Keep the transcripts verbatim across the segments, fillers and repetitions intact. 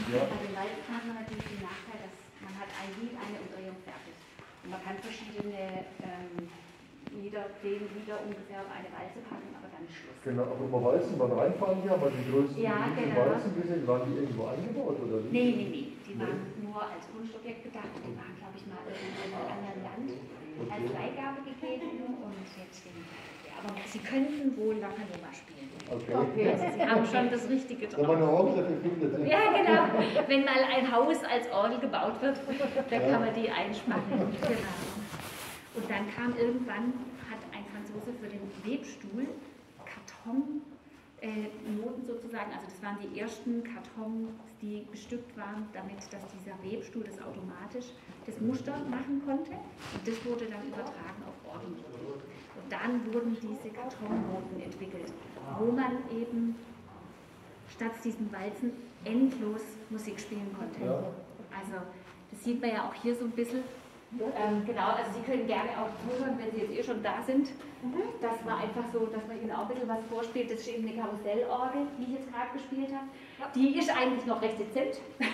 Ja. Bei den Walzen hat man natürlich den Nachteil, dass man hat ein Lied, eine Umdrehung fertig. Und man kann verschiedene ähm, Lieder, zehn Lieder ungefähr auf eine Walze packen, aber dann ist Schluss. Genau, aber über Walzen beim Reinfahren hier, aber die größten Ja, die genau. Walzen gesehen, waren die irgendwo eingebaut oder wie? Nee, nee, nee. Die waren nur als Kunstobjekt gedacht. Die waren, glaube ich, mal irgendwo in einem anderen Land Okay. als Leihgabe gegeben und jetzt den. Ja, aber sie könnten wohl locker Nova spielen. Okay. Okay. Also sie haben schon das Richtige Da war drauf. eine Orgel dafür findet. Ja, genau. Wenn mal ein Haus als Orgel gebaut wird, dann Ja. kann man die einspannen. Genau. Und dann kam irgendwann, hat ein Franzose für den Webstuhl Karton Äh, Noten sozusagen, also das waren die ersten Kartons, die bestückt waren, damit dass dieser Webstuhl das automatisch das Muster machen konnte und das wurde dann übertragen auf Orgel. Und dann wurden diese Kartonnoten entwickelt, wo man eben statt diesen Walzen endlos Musik spielen konnte. Ja. Also das sieht man ja auch hier so ein bisschen. Ähm, genau, also Sie können gerne auch zuhören, wenn Sie jetzt eh schon da sind. Das war einfach so, dass man Ihnen auch ein bisschen was vorspielt. Das ist eben eine Karussellorgel, die ich jetzt gerade gespielt habe. Die ist eigentlich noch recht dezent.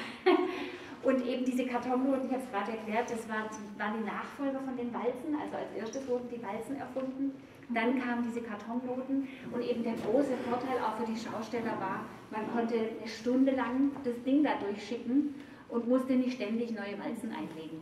Und eben diese Kartonnoten, ich habe es gerade erklärt, das waren, waren die Nachfolger von den Walzen. Also als erstes wurden die Walzen erfunden. Dann kamen diese Kartonnoten und eben der große Vorteil auch für die Schausteller war, man konnte eine Stunde lang das Ding da durchschicken und musste nicht ständig neue Walzen einlegen.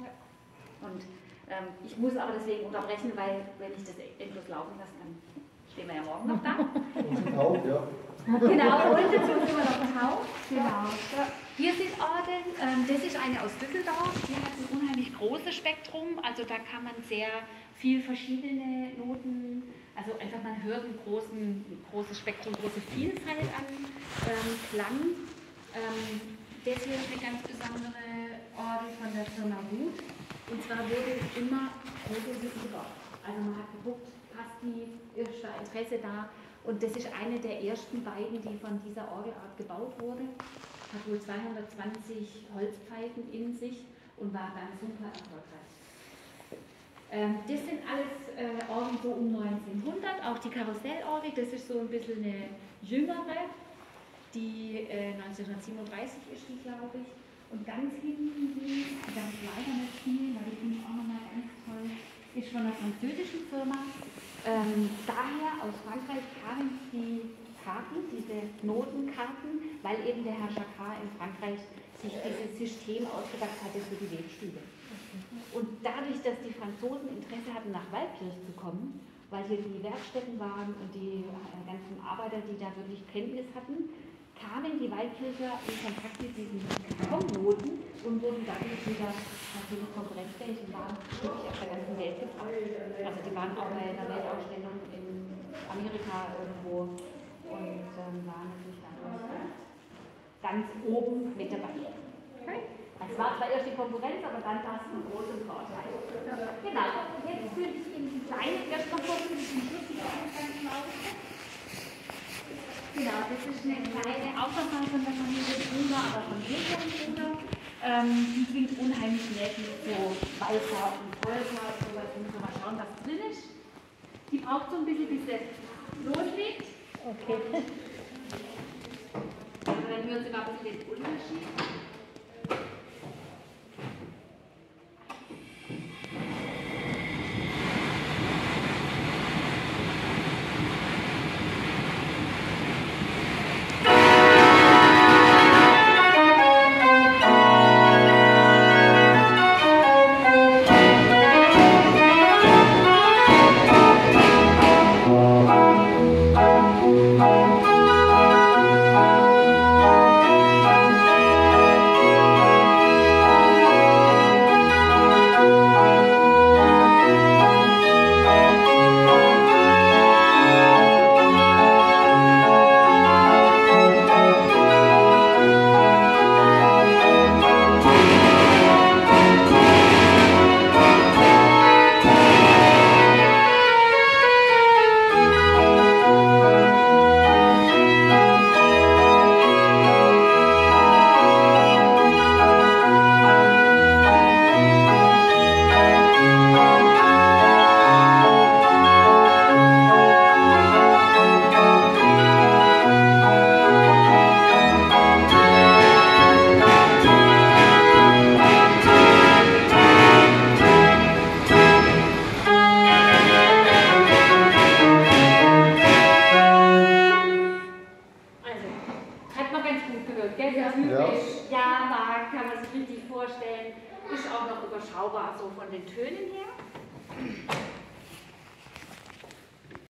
Und ähm, ich muss aber deswegen unterbrechen, weil wenn ich das endlos laufen lasse, dann stehen wir ja morgen noch da. Und zum Taub, ja. Genau, und dazu sind wir noch im Haus. Genau. Hier sind Orgeln, ähm, das ist eine aus Düsseldorf, die hat ein unheimlich großes Spektrum, also da kann man sehr viel verschiedene Noten, also einfach man hört ein, großen, ein großes Spektrum, große Vielfalt an ähm, Klang. Ähm, das hier ist eine ganz besondere Orgel von der Firma Root. Und zwar wurde immer progressiv gebaut. Also man hat geguckt, passt die, ist da Interesse da. Und das ist eine der ersten beiden, die von dieser Orgelart gebaut wurde. Hat wohl zweihundertzwanzig Holzpfeifen in sich und war dann super erfolgreich. Ähm, das sind alles äh, Orgeln so um neunzehnhundert. Auch die Karussellorgel, das ist so ein bisschen eine jüngere. Die äh, neunzehnhundertsiebenunddreißig ist die, glaube ich. Und ganz hinten, die ganz leider nicht viel, weil die finde ich auch nochmal ganz toll, ist von einer französischen Firma. Ähm, daher aus Frankreich kamen die Karten, diese Notenkarten, weil eben der Herr Jacquard in Frankreich sich dieses System ausgedacht hatte für die Webstühle. Und dadurch, dass die Franzosen Interesse hatten, nach Waldkirch zu kommen, weil hier die Werkstätten waren und die äh, ganzen Arbeiter, die da wirklich Kenntnis hatten, kamen die Waldkircher in Kontakt mit diesen Kartonnoten und wurden dadurch wieder natürlich konkurrenzfähig und waren wirklich auf der ganzen Welt gefragt. Also die waren auch bei einer Weltausstellung in Amerika irgendwo und ähm, waren natürlich dann auch ganz oben mit dabei. Es war zwar erst die Konkurrenz, aber dann war es ein großer Vorteil. Genau, jetzt führe ich Ihnen die kleine erst noch vor, die ich nicht die ganzen Augen. Genau, das ist eine kleine Aufnahme von der Familie Bruder, aber von Wilhelm Bruder. Ähm, die klingt unheimlich nett mit so Walzer und Polka und sowas. Wir müssen mal schauen, was drin ist. Die braucht so ein bisschen, bis sie loslegt. Okay. Also dann hören Sie mal ein bisschen den Unterschied. Sehr typisch. Jahrmarkt, kann man sich richtig vorstellen. Ist auch noch überschaubar, so von den Tönen her.